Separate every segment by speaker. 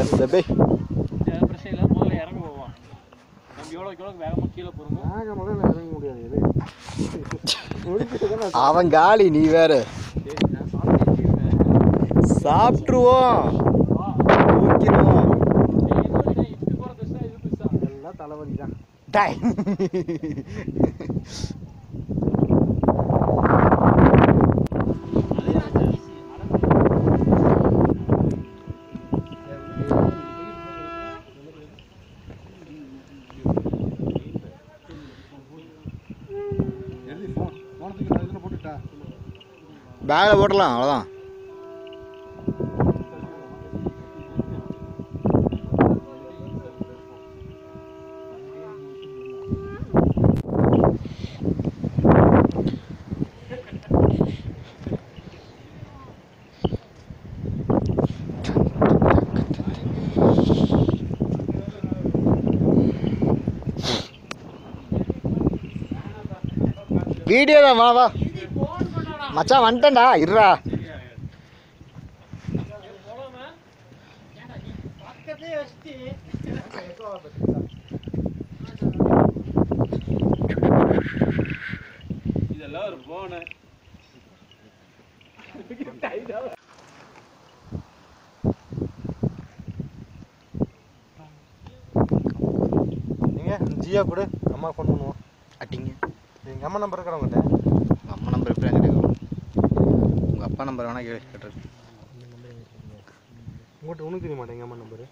Speaker 1: Lebih. அவன் காலி நீ வேற சாப்பிட்டுருவோம் எல்லாம் தலைவலி தான் பேக்கில் போட்டுடலாம் அவ்வளோதான். வீடியோ தான் வா வா மச்சான் வந்துட்டேன்டா இருடா. இதெல்லாம் ஒரு போன நீங்க ஜியா கூட அம்மா ஃபோன் பண்ணுவோம் அட்டிங்க. எங்கள் அம்மா நம்பர் இருக்கிற உங்கள்கிட்ட? உங்கள் அம்மா நம்பர் எப்படி என்கிட்ட உங்கள் அப்பா நம்பர் வேணால் கேட்டுருக்கு. உங்கள்கிட்ட ஒன்றும் தெரிய மாட்டேன் எங்கள் அம்மா நம்பரு.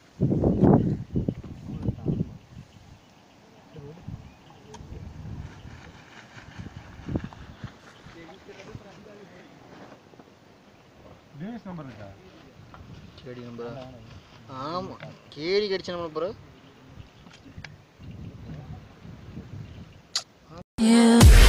Speaker 1: தினேஷ் நம்பர் இருக்கா? கேடி நம்பரா? ஆமாம் கேடி கடிச்ச நம்பர் பிறகு